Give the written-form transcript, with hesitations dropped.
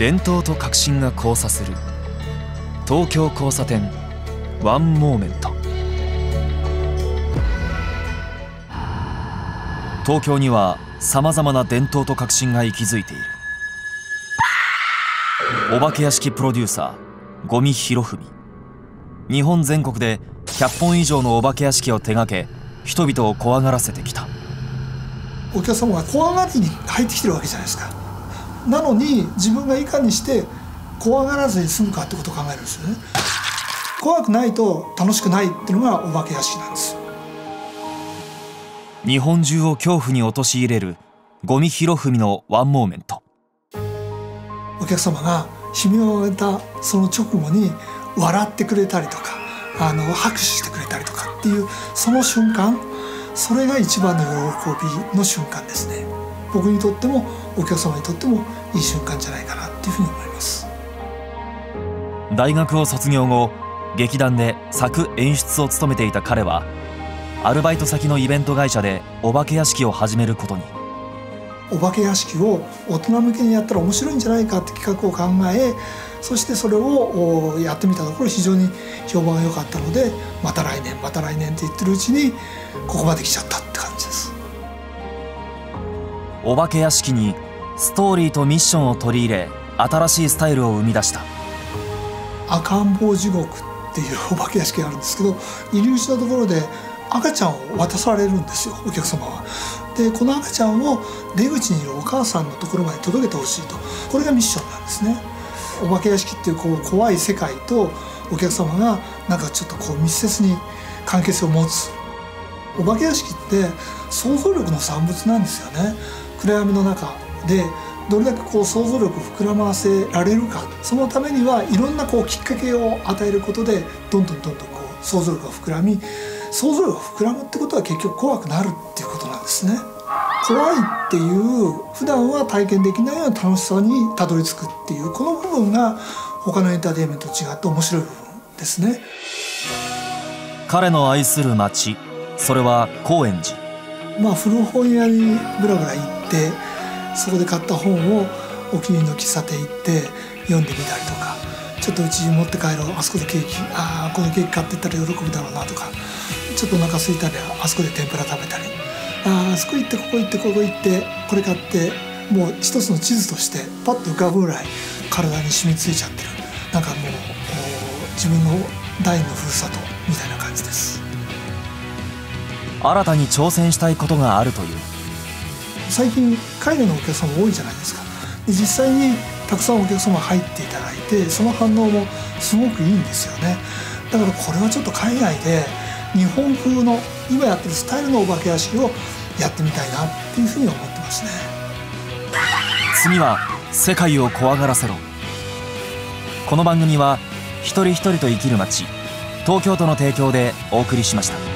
伝統と革新が交差する東京交差点ワンモーメント。東京にはさまざまな伝統と革新が息づいている。お化け屋敷プロデューサー五味博文。日本全国で100本以上のお化け屋敷を手掛け、人々を怖がらせてきた。 お客様が怖がりに入ってきてるわけじゃないですか。なのに自分がいかにして怖がらずに済むかってことを考えるんですよね。怖くないと楽しくないっていうのがお化け屋敷なんです。 日本中を恐怖に陥れる五味博文のワンモーメント。 お客様が悲鳴を上げたその直後に笑ってくれたりとか拍手してくれたりとかっていうその瞬間、それが一番の喜びの瞬間ですね。僕にとってもお客様にとってもいい瞬間じゃないかなっていうふうに思います。 大学を卒業後、劇団で作演出を務めていた彼はアルバイト先のイベント会社でお化け屋敷を始めることに。 お化け屋敷を大人向けにやったら面白いんじゃないかって企画を考え、そしてそれをやってみたところ非常に評判が良かったので、また来年また来年って言ってるうちにここまで来ちゃったって感じです。 お化け屋敷にストーリーとミッションを取り入れ、新しいスタイルを生み出した。 赤ん坊地獄っていうお化け屋敷があるんですけど、入り口のところで赤ちゃんを渡されるんですよ、お客様は。でこの赤ちゃんを出口にいるお母さんのところまで届けてほしいと、これがミッションなんですね。お化け屋敷っていう怖い世界とお客様がなんかちょっと密接に関係性を持つ。お化け屋敷って想像力の産物なんですよね。暗闇の中でどれだけ想像力を膨らませられるか、そのためにはいろんなきっかけを与えることでどんどん想像力が膨らみ、想像力が膨らむってことは結局怖くなるっていうことなんですね。怖いっていう普段は体験できないような楽しさにたどり着くっていうこの部分が他のエンターテインメントと違って面白い部分ですね。 彼の愛する街、それは高円寺。 古本屋にブラブラ行って、そこで買った本をお気に入りの喫茶店行って読んでみたりとか、ちょっとうちに持って帰ろう、あそこでケーキ、このケーキ買ってったら喜ぶだろうなとか、ちょっとお腹空いたらあそこで天ぷら食べたり、あそこ行ってここ行ってここ行ってこれ買って、もう一つの地図としてパッと浮かぶぐらい体に染みついちゃってる、なんかもう自分の第二のふるさとみたいな感じです。 新たに挑戦したいことがあるという。 最近海外のお客様多いじゃないですか。で実際にたくさんお客様入っていただいて、その反応もすごくいいんですよね。だからこれはちょっと海外で日本風の今やってるスタイルのお化け屋敷をやってみたいなっていうふうに思ってますね。 次は世界を怖がらせろ。この番組は一人一人と生きる街、東京都の提供でお送りしました。